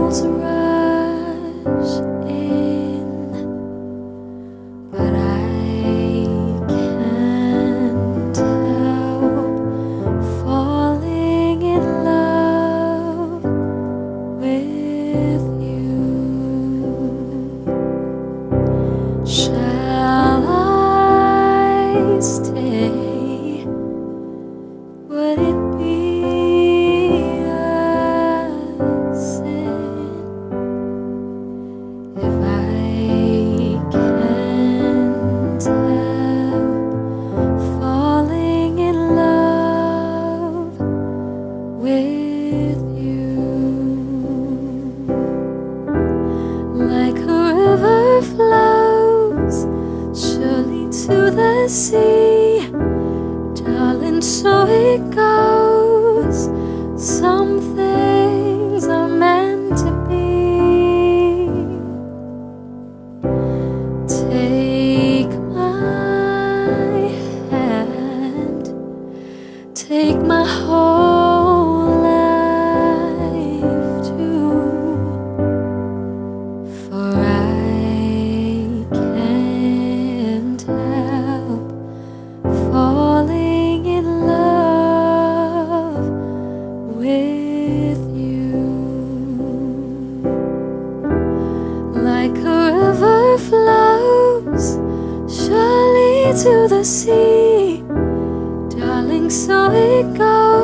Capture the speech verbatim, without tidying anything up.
troubles rush in, but I can't help falling in love with you. Shall I stay? Would it be a sin if I can't help falling in love with you? Like a river flows surely to the sea, darling, so it goes. Some things are meant to be. Take my hand, take my whole life too, for I can't help falling in love with you. Like a river flows surely to the sea, darling, so it goes.